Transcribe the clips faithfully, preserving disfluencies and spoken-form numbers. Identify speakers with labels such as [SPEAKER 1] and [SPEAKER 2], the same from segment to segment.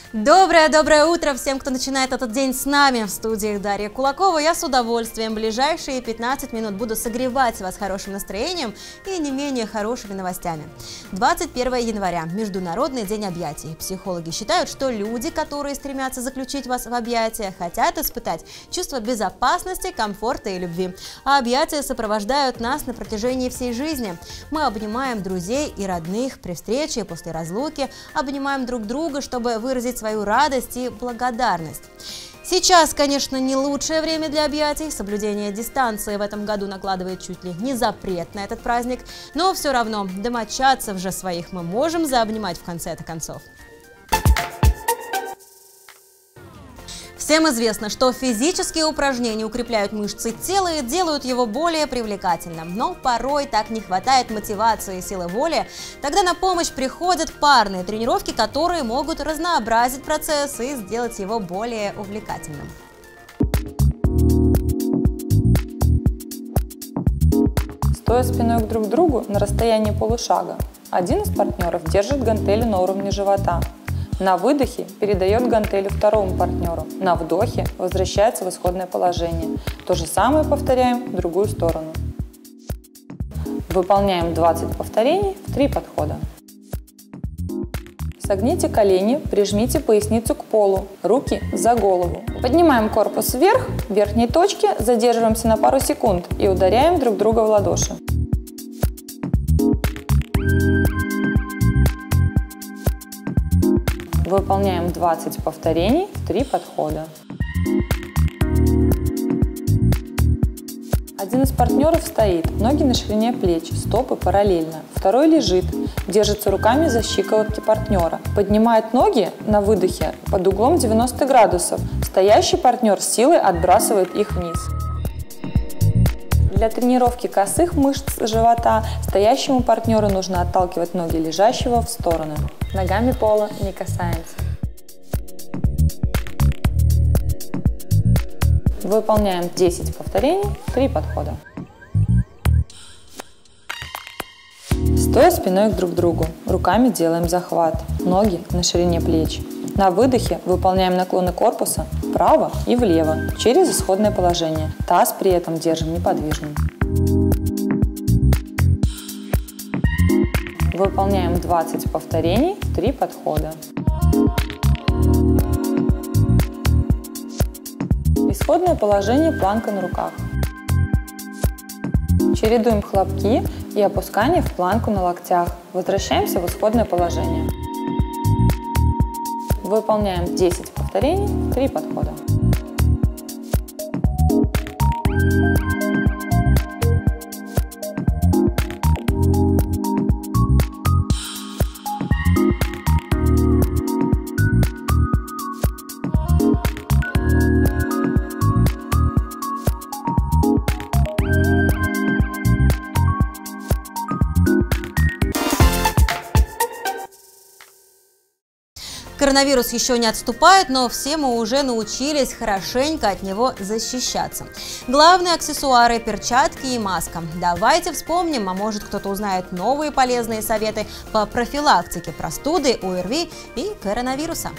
[SPEAKER 1] Доброе-доброе утро всем, кто начинает этот день с нами. В студии Дарья Кулакова. Я с удовольствием ближайшие пятнадцать минут буду согревать вас хорошим настроением и не менее хорошими новостями. двадцать первое января – Международный день объятий. Психологи считают, что люди, которые стремятся заключить вас в объятия, хотят испытать чувство безопасности, комфорта и любви. А объятия сопровождают нас на протяжении всей жизни. Мы обнимаем друзей и родных при встрече и после разлуки, обнимаем друг друга, чтобы выразить свою радость и благодарность. Сейчас, конечно, не лучшее время для объятий. Соблюдение дистанции в этом году накладывает чуть ли не запрет на этот праздник. Но все равно домочадцев же своих мы можем заобнимать в конце-то концов. Всем известно, что физические упражнения укрепляют мышцы тела и делают его более привлекательным. Но порой так не хватает мотивации и силы воли. Тогда на помощь приходят парные тренировки, которые могут разнообразить процесс и сделать его более увлекательным.
[SPEAKER 2] Стоя спиной друг к другу на расстоянии полушага, один из партнеров держит гантели на уровне живота. На выдохе передает гантели второму партнеру, на вдохе возвращается в исходное положение. То же самое повторяем в другую сторону. Выполняем двадцать повторений в три подхода. Согните колени, прижмите поясницу к полу, руки за голову. Поднимаем корпус вверх, в верхней точке задерживаемся на пару секунд и ударяем друг друга в ладоши. Выполняем двадцать повторений в три подхода. Один из партнеров стоит, ноги на ширине плеч, стопы параллельно. Второй лежит, держится руками за щиколотки партнера. Поднимает ноги на выдохе под углом девяносто градусов. Стоящий партнер с силой отбрасывает их вниз. Для тренировки косых мышц живота стоящему партнеру нужно отталкивать ноги лежащего в стороны. Ногами пола не касаемся. Выполняем десять повторений, три подхода. Стоя спиной друг к другу, руками делаем захват, ноги на ширине плеч. На выдохе выполняем наклоны корпуса вправо и влево через исходное положение. Таз при этом держим неподвижным. Выполняем двадцать повторений, три подхода. Исходное положение – планка на руках. Чередуем хлопки и опускание в планку на локтях. Возвращаемся в исходное положение. Выполняем десять повторений, три подхода.
[SPEAKER 1] Коронавирус еще не отступает, но все мы уже научились хорошенько от него защищаться. Главные аксессуары – перчатки и маска. Давайте вспомним, а может кто-то узнает новые полезные советы по профилактике простуды, ОРВИ и коронавируса.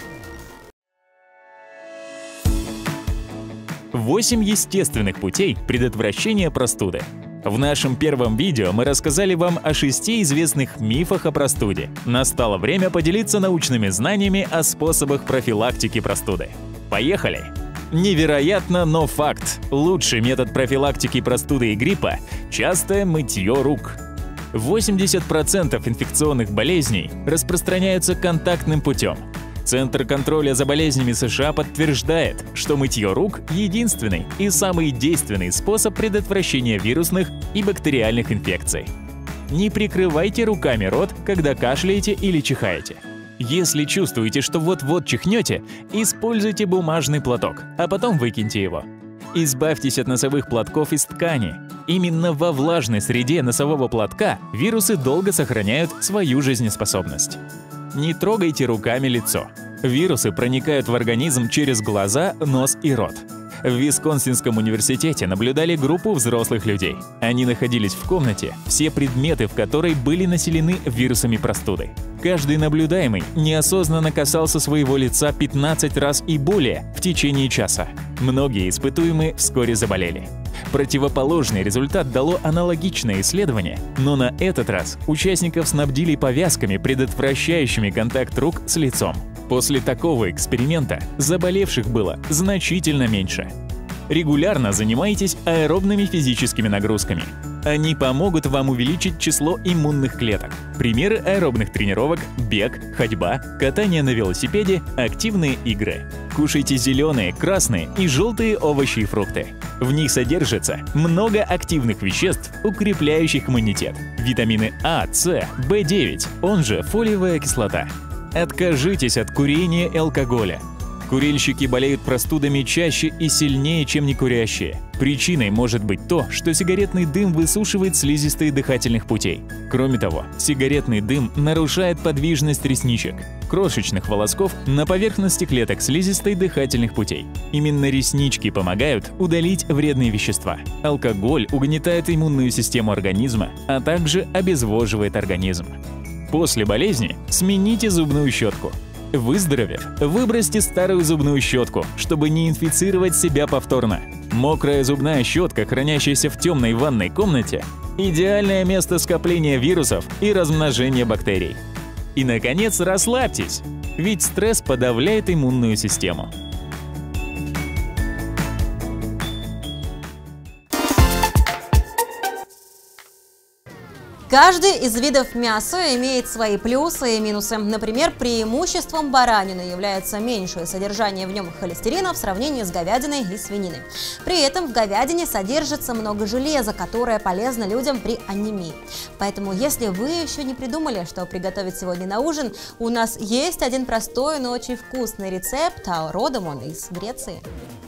[SPEAKER 3] восемь естественных путей предотвращения простуды. В нашем первом видео мы рассказали вам о шести известных мифах о простуде. Настало время поделиться научными знаниями о способах профилактики простуды. Поехали! Невероятно, но факт. Лучший метод профилактики простуды и гриппа – частое мытье рук. восемьдесят процентов инфекционных болезней распространяются контактным путем. Центр контроля за болезнями США подтверждает, что мытье рук – единственный и самый действенный способ предотвращения вирусных и бактериальных инфекций. Не прикрывайте руками рот, когда кашляете или чихаете. Если чувствуете, что вот-вот чихнете, используйте бумажный платок, а потом выкиньте его. Избавьтесь от носовых платков из ткани. Именно во влажной среде носового платка вирусы долго сохраняют свою жизнеспособность. Не трогайте руками лицо. Вирусы проникают в организм через глаза, нос и рот. В Висконсинском университете наблюдали группу взрослых людей. Они находились в комнате, все предметы в которой были населены вирусами простуды. Каждый наблюдаемый неосознанно касался своего лица пятнадцать раз и более в течение часа. Многие испытуемые вскоре заболели. Противоположный результат дало аналогичное исследование, но на этот раз участников снабдили повязками, предотвращающими контакт рук с лицом. После такого эксперимента заболевших было значительно меньше. Регулярно занимайтесь аэробными физическими нагрузками. Они помогут вам увеличить число иммунных клеток. Примеры аэробных тренировок – бег, ходьба, катание на велосипеде, активные игры. Кушайте зеленые, красные и желтые овощи и фрукты. В них содержится много активных веществ, укрепляющих иммунитет. Витамины А, С, Б девять, он же фолиевая кислота. Откажитесь от курения и алкоголя. Курильщики болеют простудами чаще и сильнее, чем некурящие. Причиной может быть то, что сигаретный дым высушивает слизистые дыхательных путей. Кроме того, сигаретный дым нарушает подвижность ресничек, крошечных волосков на поверхности клеток слизистой дыхательных путей. Именно реснички помогают удалить вредные вещества. Алкоголь угнетает иммунную систему организма, а также обезвоживает организм. После болезни смените зубную щетку. Выздоровев, выбросьте старую зубную щетку, чтобы не инфицировать себя повторно. Мокрая зубная щетка, хранящаяся в темной ванной комнате – идеальное место скопления вирусов и размножения бактерий. И, наконец, расслабьтесь, ведь стресс подавляет иммунную систему.
[SPEAKER 1] Каждый из видов мяса имеет свои плюсы и минусы. Например, преимуществом баранины является меньшее содержание в нем холестерина в сравнении с говядиной и свининой. При этом в говядине содержится много железа, которое полезно людям при анемии. Поэтому, если вы еще не придумали, что приготовить сегодня на ужин, у нас есть один простой, но очень вкусный рецепт, а родом он из Греции.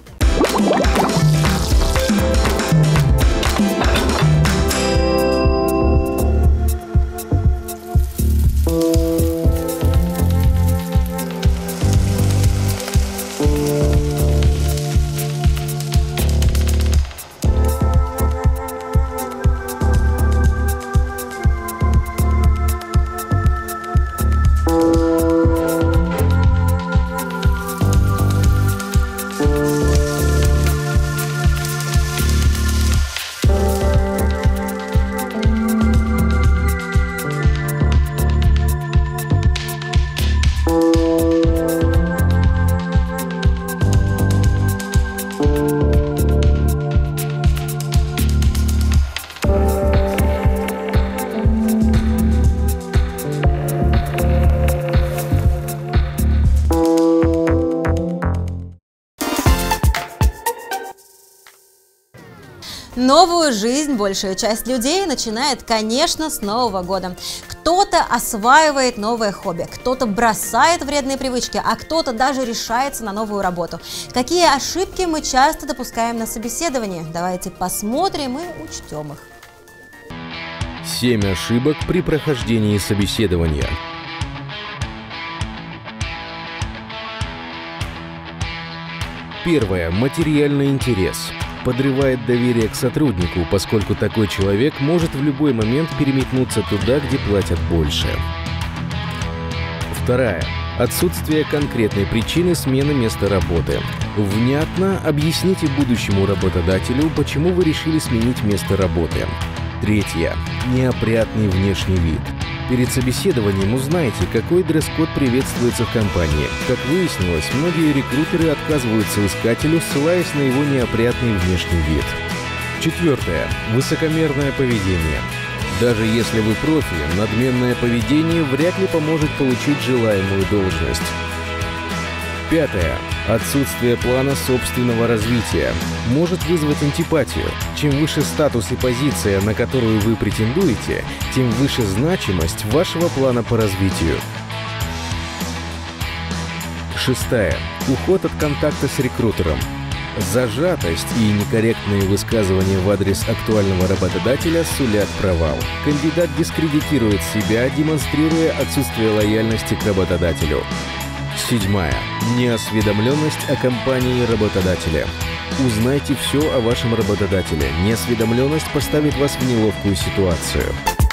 [SPEAKER 1] Новую жизнь большая часть людей начинает, конечно, с Нового года. Кто-то осваивает новое хобби, кто-то бросает вредные привычки, а кто-то даже решается на новую работу. Какие ошибки мы часто допускаем на собеседовании? Давайте посмотрим и учтем их.
[SPEAKER 4] Семь ошибок при прохождении собеседования. Первое. Материальный интерес. Подрывает доверие к сотруднику, поскольку такой человек может в любой момент переметнуться туда, где платят больше. Вторая. Отсутствие конкретной причины смены места работы. Внятно объясните будущему работодателю, почему вы решили сменить место работы. Третье. Неопрятный внешний вид. Перед собеседованием узнайте, какой дресс-код приветствуется в компании. Как выяснилось, многие рекрутеры отказываются искателю, ссылаясь на его неопрятный внешний вид. Четвертое. Высокомерное поведение. Даже если вы профи, надменное поведение вряд ли поможет получить желаемую должность. Пятое. Отсутствие плана собственного развития может вызвать антипатию. Чем выше статус и позиция, на которую вы претендуете, тем выше значимость вашего плана по развитию. Шестая. Уход от контакта с рекрутером. Зажатость и некорректные высказывания в адрес актуального работодателя сулят провал. Кандидат дискредитирует себя, демонстрируя отсутствие лояльности к работодателю. Седьмая. Неосведомленность о компании работодателя. Узнайте все о вашем работодателе. Неосведомленность поставит вас в неловкую ситуацию.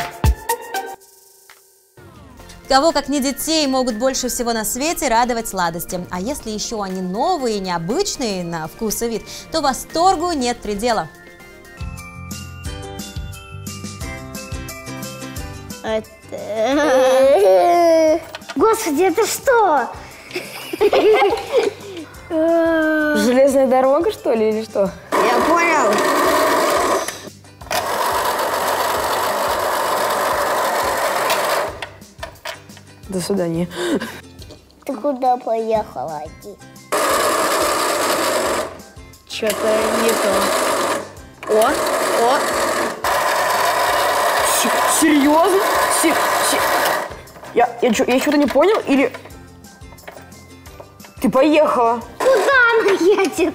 [SPEAKER 1] Кого, как не детей, могут больше всего на свете радовать сладости. А если еще они новые, необычные на вкус и вид, то восторгу нет предела.
[SPEAKER 5] Господи, это что?
[SPEAKER 6] Железная дорога, что ли, или что?
[SPEAKER 5] Я понял.
[SPEAKER 6] До свидания.
[SPEAKER 5] Ты куда поехала, Аки?
[SPEAKER 6] Что-то не то. О, о. С- Серьезно? Се- се- Я, я, чё- я что-то не понял? Или... Ты поехала?
[SPEAKER 5] Куда она едет?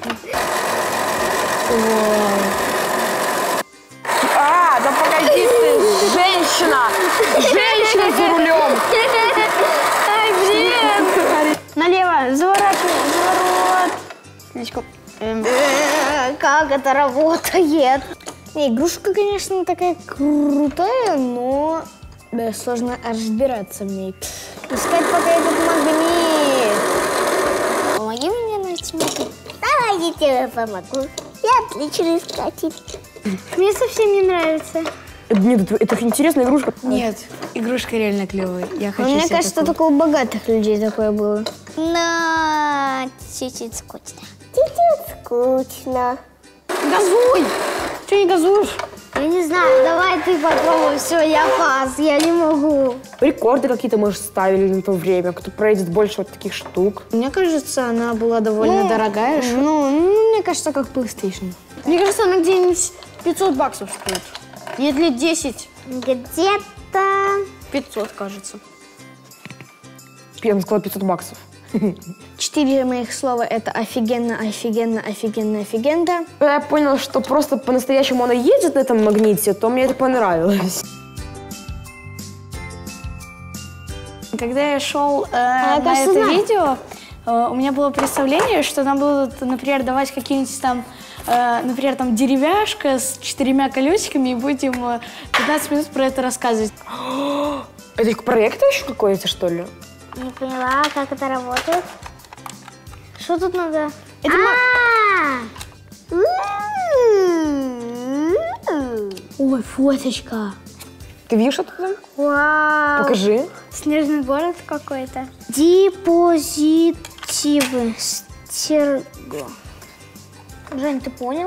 [SPEAKER 6] А, да погоди ты, женщина! Женщина за рулем!
[SPEAKER 5] Ай, блин! Налево, заворачивай, заворот. Слишком. Как это работает? Не, игрушка, конечно, такая крутая, но да, сложно разбираться в ней. Искать пока этот магнит. Помоги мне найти магнит. Давай, я тебе помогу. Я отлично искатель. Мне совсем не нравится.
[SPEAKER 6] Нет, это, это интересная игрушка.
[SPEAKER 7] Нет, игрушка реально клевая. Я хочу
[SPEAKER 5] Мне
[SPEAKER 7] себе
[SPEAKER 5] кажется,
[SPEAKER 7] такую.
[SPEAKER 5] только у богатых людей такое было. Но чуть-чуть скучно. Чуть-чуть скучно.
[SPEAKER 6] Газуй! Ты не газуешь?
[SPEAKER 5] Я не знаю, давай ты попробуй. Все, я пас, я не могу.
[SPEAKER 6] Рекорды какие-то, может, ставили на то время, кто пройдет больше вот таких штук.
[SPEAKER 7] Мне кажется, она была довольно
[SPEAKER 5] Ну,
[SPEAKER 7] дорогая. что-
[SPEAKER 5] Ну, ну, мне кажется, как PlayStation.
[SPEAKER 7] Мне кажется, она где-нибудь пятьсот баксов стоит. Нет ли десять?
[SPEAKER 5] Где-то...
[SPEAKER 7] пятьсот, кажется.
[SPEAKER 6] Я бы сказала пятьсот баксов.
[SPEAKER 5] Четыре моих слова — это офигенно, офигенно, офигенно, офигенно.
[SPEAKER 6] Когда я понял, что просто по-настоящему она едет на этом магните, то мне это понравилось.
[SPEAKER 7] Когда я шел э,
[SPEAKER 5] я,
[SPEAKER 7] на
[SPEAKER 5] кажется,
[SPEAKER 7] это
[SPEAKER 5] знаю.
[SPEAKER 7] видео, э, у меня было представление, что нам будут, например, давать какие-нибудь там, э, например, там деревяшка с четырьмя колесиками, и будем э, пятнадцать минут про это рассказывать.
[SPEAKER 6] Это проект еще какой-то, что ли?
[SPEAKER 5] Не поняла, как это работает. Что тут надо?
[SPEAKER 7] Это
[SPEAKER 5] Ой, фоточка.
[SPEAKER 6] Ты видишь, что там?
[SPEAKER 5] Вау.
[SPEAKER 6] Покажи.
[SPEAKER 5] Снежный город какой-то. Депозитивы. Стерго. Жень, ты понял?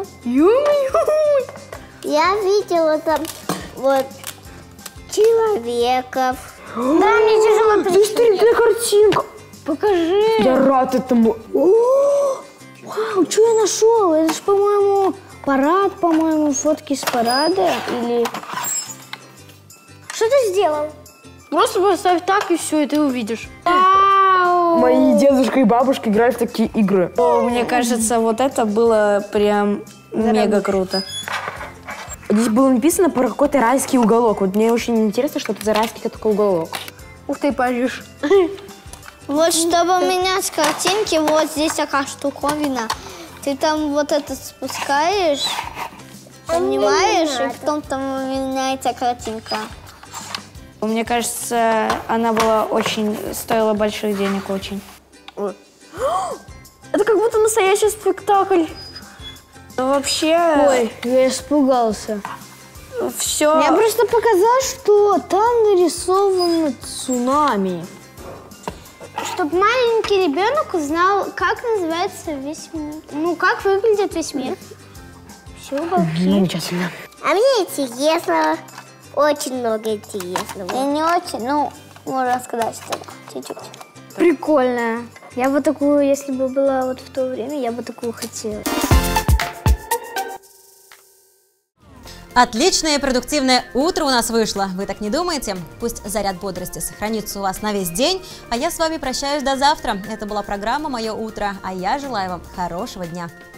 [SPEAKER 5] Я видела там вот человеков. Да, мне тяжело
[SPEAKER 6] Это старинная картинка.
[SPEAKER 5] Покажи.
[SPEAKER 6] Я рад этому.
[SPEAKER 5] Вау, что я нашел? Это же, по-моему, парад, по-моему, фотки с парада или... Что ты сделал?
[SPEAKER 7] Просто поставь так, и все, и ты увидишь.
[SPEAKER 5] Вау.
[SPEAKER 6] Мои дедушка и бабушка играли в такие игры.
[SPEAKER 7] Мне кажется, вот это было прям мега круто.
[SPEAKER 6] Здесь было написано про какой-то райский уголок. Вот мне очень интересно, что это за райский такой уголок.
[SPEAKER 7] Ух ты, Париж.
[SPEAKER 5] Вот чтобы менять картинки, вот здесь такая штуковина. Ты там вот это спускаешь, поднимаешь, и потом там меняется картинка.
[SPEAKER 7] Мне кажется, она была очень, стоила больших денег очень.
[SPEAKER 6] Это как будто настоящий спектакль.
[SPEAKER 7] Но вообще,
[SPEAKER 5] Ой, я испугался.
[SPEAKER 7] все...
[SPEAKER 5] Мне просто показалось, что там нарисовано цунами. Чтобы маленький ребенок узнал, как называется весь мир. Ну, как выглядит весь мир. Все,
[SPEAKER 6] Замечательно.
[SPEAKER 5] А мне интересно. Очень много интересного. И не очень, ну, можно сказать, что чуть-чуть. Прикольно. Я бы такую, если бы была вот в то время, я бы такую хотела.
[SPEAKER 1] Отличное и продуктивное утро у нас вышло. Вы так не думаете? Пусть заряд бодрости сохранится у вас на весь день. А я с вами прощаюсь до завтра. Это была программа «Мое утро». А я желаю вам хорошего дня.